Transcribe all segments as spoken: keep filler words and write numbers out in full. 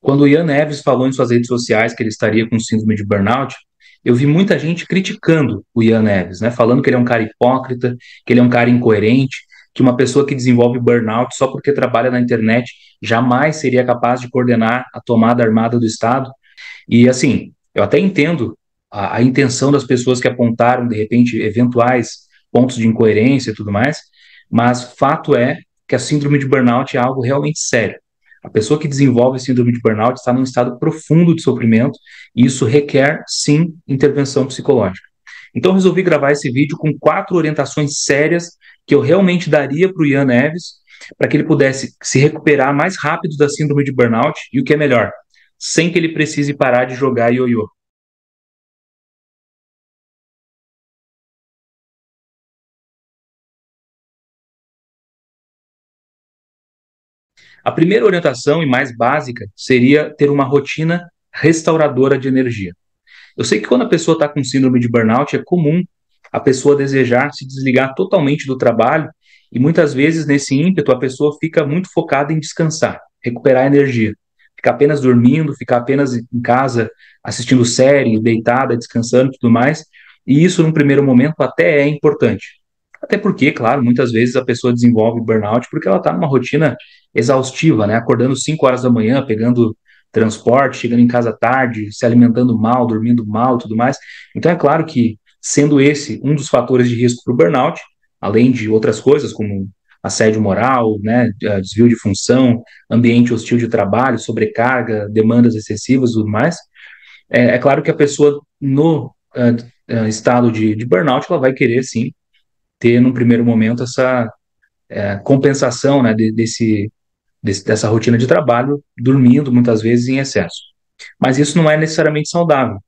Quando o Ian Neves falou em suas redes sociais que ele estaria com síndrome de burnout, eu vi muita gente criticando o Ian Neves, né? Falando que ele é um cara hipócrita, que ele é um cara incoerente, que uma pessoa que desenvolve burnout só porque trabalha na internet jamais seria capaz de coordenar a tomada armada do Estado. E assim, eu até entendo a, a intenção das pessoas que apontaram, de repente, eventuais pontos de incoerência e tudo mais, mas fato é que a síndrome de burnout é algo realmente sério. A pessoa que desenvolve síndrome de burnout está num estado profundo de sofrimento e isso requer, sim, intervenção psicológica. Então, resolvi gravar esse vídeo com quatro orientações sérias que eu realmente daria para o Ian Neves, para que ele pudesse se recuperar mais rápido da síndrome de burnout e, o que é melhor, sem que ele precise parar de jogar ioiô. A primeira orientação e mais básica seria ter uma rotina restauradora de energia. Eu sei que quando a pessoa está com síndrome de burnout, é comum a pessoa desejar se desligar totalmente do trabalho e muitas vezes nesse ímpeto a pessoa fica muito focada em descansar, recuperar energia. Ficar apenas dormindo, ficar apenas em casa assistindo série, deitada, descansando e tudo mais. E isso, num primeiro momento, até é importante. Até porque, claro, muitas vezes a pessoa desenvolve burnout porque ela está numa rotina exaustiva, né? Acordando cinco horas da manhã, pegando transporte, chegando em casa tarde, se alimentando mal, dormindo mal e tudo mais. Então, é claro que, sendo esse um dos fatores de risco para o burnout, além de outras coisas, como assédio moral, né, desvio de função, ambiente hostil de trabalho, sobrecarga, demandas excessivas e tudo mais, é, é claro que a pessoa, no uh, uh, estado de, de burnout, ela vai querer, sim, ter, num primeiro momento, essa uh, compensação, né, de, desse, desse, dessa rotina de trabalho, dormindo, muitas vezes, em excesso. Mas isso não é necessariamente saudável.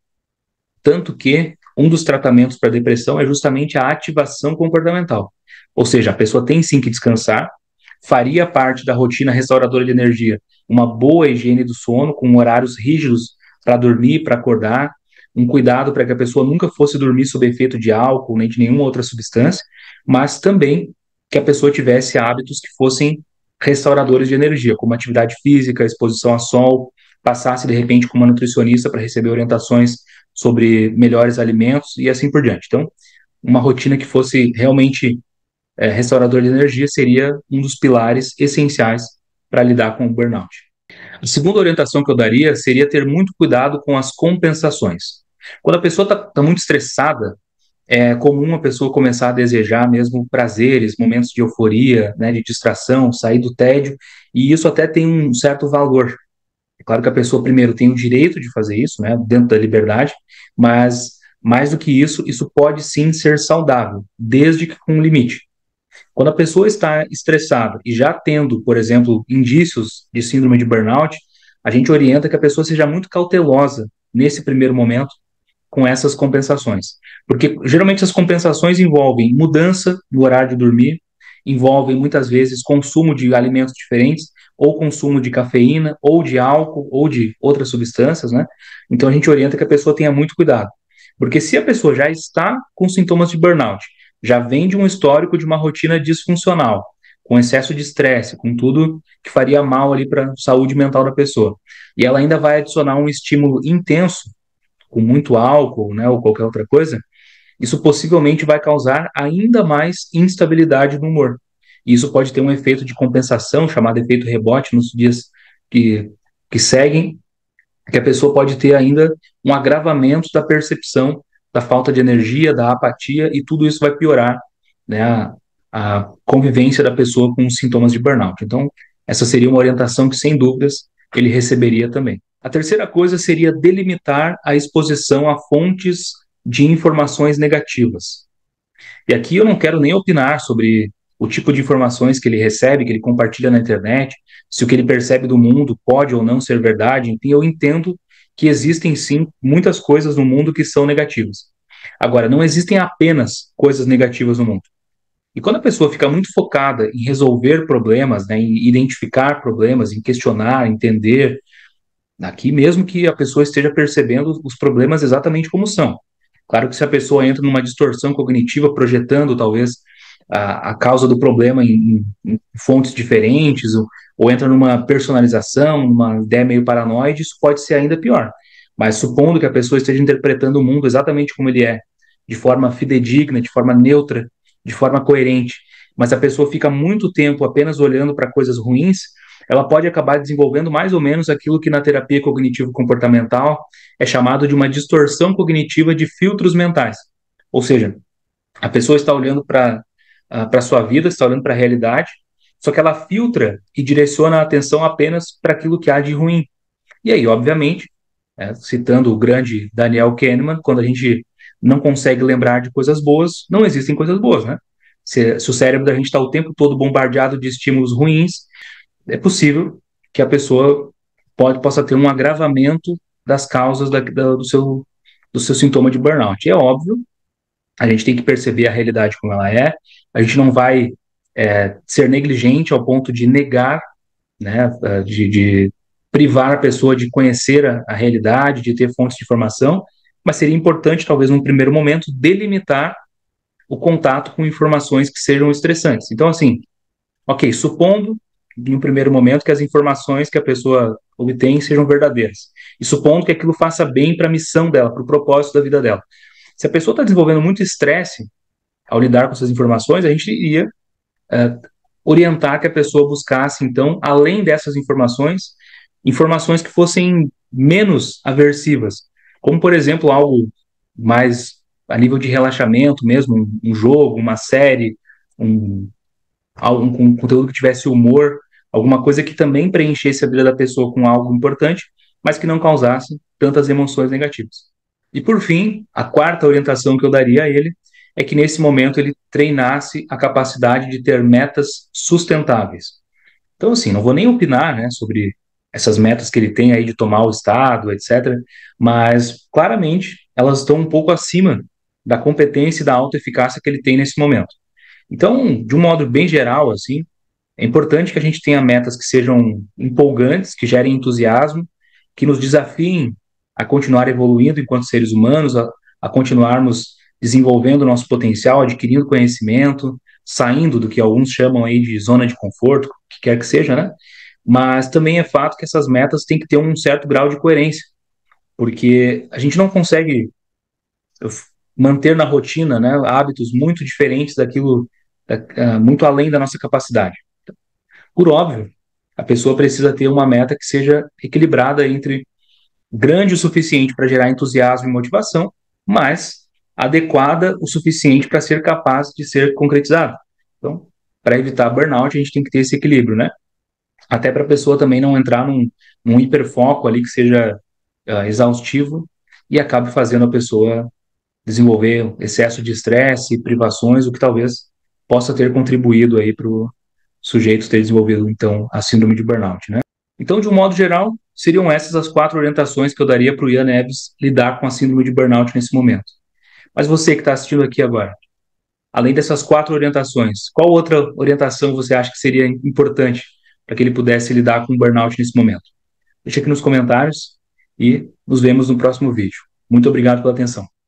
Tanto que um dos tratamentos para depressão é justamente a ativação comportamental. Ou seja, a pessoa tem sim que descansar, faria parte da rotina restauradora de energia uma boa higiene do sono, com horários rígidos para dormir, para acordar, um cuidado para que a pessoa nunca fosse dormir sob efeito de álcool, nem de nenhuma outra substância, mas também que a pessoa tivesse hábitos que fossem restauradores de energia, como atividade física, exposição a sol, passasse de repente com uma nutricionista para receber orientações sobre melhores alimentos e assim por diante. Então, uma rotina que fosse realmente é, restaurador de energia seria um dos pilares essenciais para lidar com o burnout. A segunda orientação que eu daria seria ter muito cuidado com as compensações. Quando a pessoa está tá muito estressada, é comum a pessoa começar a desejar mesmo prazeres, momentos de euforia, né, de distração, sair do tédio, e isso até tem um certo valor. É claro que a pessoa, primeiro, tem o direito de fazer isso, né, dentro da liberdade, mas, mais do que isso, isso pode sim ser saudável, desde que com um limite. Quando a pessoa está estressada e já tendo, por exemplo, indícios de síndrome de burnout, a gente orienta que a pessoa seja muito cautelosa nesse primeiro momento com essas compensações. Porque geralmente as compensações envolvem mudança no horário de dormir, envolvem muitas vezes consumo de alimentos diferentes, ou consumo de cafeína, ou de álcool, ou de outras substâncias, né? Então a gente orienta que a pessoa tenha muito cuidado. Porque se a pessoa já está com sintomas de burnout, já vem de um histórico de uma rotina disfuncional, com excesso de estresse, com tudo que faria mal ali para a saúde mental da pessoa, e ela ainda vai adicionar um estímulo intenso, com muito álcool, né, ou qualquer outra coisa, isso possivelmente vai causar ainda mais instabilidade no humor. E isso pode ter um efeito de compensação, chamado efeito rebote, nos dias que, que seguem, que a pessoa pode ter ainda um agravamento da percepção da falta de energia, da apatia, e tudo isso vai piorar, né, a, a convivência da pessoa com os sintomas de burnout. Então, essa seria uma orientação que, sem dúvidas, ele receberia também. A terceira coisa seria delimitar a exposição a fontes de informações negativas. E aqui eu não quero nem opinar sobre o tipo de informações que ele recebe, que ele compartilha na internet, se o que ele percebe do mundo pode ou não ser verdade. Enfim, eu entendo que existem sim muitas coisas no mundo que são negativas. Agora, não existem apenas coisas negativas no mundo. E quando a pessoa fica muito focada em resolver problemas, né, em identificar problemas, em questionar, entender, aqui mesmo que a pessoa esteja percebendo os problemas exatamente como são. Claro que se a pessoa entra numa distorção cognitiva, projetando talvez a, a causa do problema em, em fontes diferentes, ou, ou entra numa personalização, numa ideia meio paranoide, isso pode ser ainda pior. Mas supondo que a pessoa esteja interpretando o mundo exatamente como ele é, de forma fidedigna, de forma neutra, de forma coerente, mas a pessoa fica muito tempo apenas olhando para coisas ruins, ela pode acabar desenvolvendo mais ou menos aquilo que na terapia cognitivo-comportamental é chamado de uma distorção cognitiva de filtros mentais. Ou seja, a pessoa está olhando para a sua vida, está olhando para a realidade, só que ela filtra e direciona a atenção apenas para aquilo que há de ruim. E aí, obviamente, é, citando o grande Daniel Kahneman, quando a gente não consegue lembrar de coisas boas, não existem coisas boas, né? Se, se o cérebro da gente está o tempo todo bombardeado de estímulos ruins, é possível que a pessoa pode, possa ter um agravamento das causas da, da, do, seu, do seu sintoma de burnout. E é óbvio, a gente tem que perceber a realidade como ela é, a gente não vai é, ser negligente ao ponto de negar, né, de, de privar a pessoa de conhecer a, a realidade, de ter fontes de informação, mas seria importante, talvez, num primeiro momento, delimitar o contato com informações que sejam estressantes. Então, assim, ok, supondo, em um primeiro momento, que as informações que a pessoa obtém sejam verdadeiras, e supondo que aquilo faça bem para a missão dela, para o propósito da vida dela. Se a pessoa está desenvolvendo muito estresse ao lidar com essas informações, a gente iria uh, orientar que a pessoa buscasse, então, além dessas informações, informações que fossem menos aversivas, como, por exemplo, algo mais a nível de relaxamento mesmo, um, um jogo, uma série, um, um, um conteúdo que tivesse humor, alguma coisa que também preenchesse a vida da pessoa com algo importante, mas que não causasse tantas emoções negativas. E, por fim, a quarta orientação que eu daria a ele é que, nesse momento, ele treinasse a capacidade de ter metas sustentáveis. Então, assim, não vou nem opinar, né, sobre essas metas que ele tem aí de tomar o Estado, etcétera, mas, claramente, elas estão um pouco acima da competência e da autoeficácia que ele tem nesse momento. Então, de um modo bem geral, assim, é importante que a gente tenha metas que sejam empolgantes, que gerem entusiasmo, que nos desafiem a continuar evoluindo enquanto seres humanos, a, a continuarmos desenvolvendo o nosso potencial, adquirindo conhecimento, saindo do que alguns chamam aí de zona de conforto, que quer que seja, né? Mas também é fato que essas metas têm que ter um certo grau de coerência, porque a gente não consegue manter na rotina, né, hábitos muito diferentes daquilo, uh, muito além da nossa capacidade. Por óbvio, a pessoa precisa ter uma meta que seja equilibrada entre grande o suficiente para gerar entusiasmo e motivação, mas adequada o suficiente para ser capaz de ser concretizada. Então, para evitar burnout, a gente tem que ter esse equilíbrio, né? Até para a pessoa também não entrar num, num hiperfoco ali que seja uh, exaustivo e acabe fazendo a pessoa desenvolver excesso de estresse e privações, o que talvez possa ter contribuído aí para o sujeito ter desenvolvido, então, a síndrome de burnout, né? Então, de um modo geral, seriam essas as quatro orientações que eu daria para o Ian Neves lidar com a síndrome de burnout nesse momento. Mas você que está assistindo aqui agora, além dessas quatro orientações, qual outra orientação você acha que seria importante para que ele pudesse lidar com o burnout nesse momento? Deixa aqui nos comentários e nos vemos no próximo vídeo. Muito obrigado pela atenção.